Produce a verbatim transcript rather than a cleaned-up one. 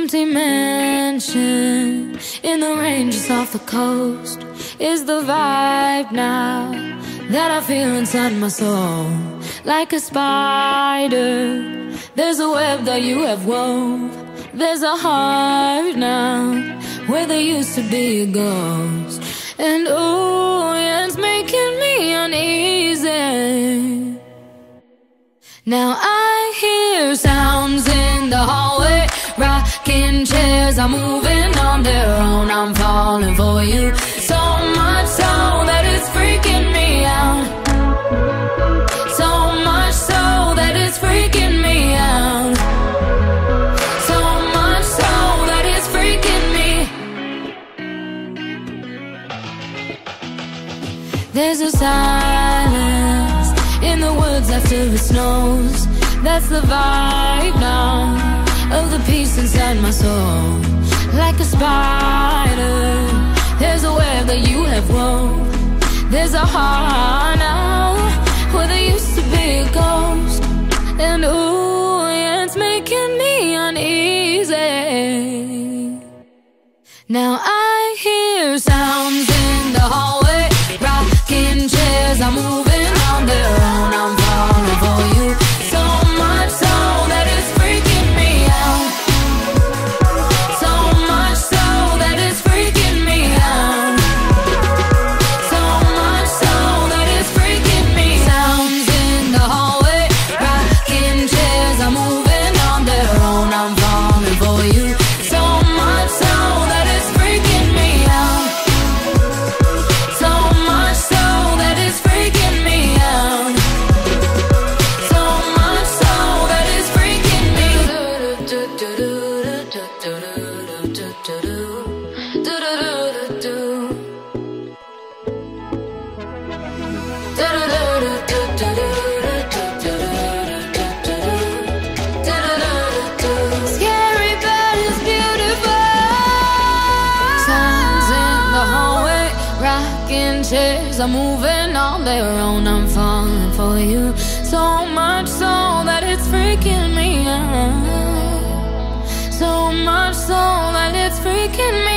empty mansion in the ranges off the coast is the vibe now that I feel inside my soul. Like a spider, there's a web that you have wove. There's a heart now where there used to be a ghost. And oh, yeah, it's making me uneasy. Now I hear sounds in the hallway, rocking chairs are moving on their own. I'm falling for you, so much so that it's freaking me out. So much so that it's freaking me out. So much so that it's freaking me. There's a silence in the woods after it snows. That's the vibe now of the peace inside my soul. Like a spider, there's a web that you have wove. There's a heart now where there used to be a ghost. And ooh, yeah, it's making me uneasy. Now I hear sounds in the hallway, rocking chairs are moving on their own. I'm falling for you, so much so that it's freaking me out. So much so that it's freaking me out. So much so that it's freaking me. Sounds in the hallway, rocking chairs are moving on their own. I'm falling for you, so much so that it's freaking me out. So much so that it's freaking me out. So much so that it's freaking me. Scary but it's beautiful. Sounds in the hallway, rocking chairs are moving on their own. I'm falling for you, so much so that it's freaking me out. So much so that it's freaking me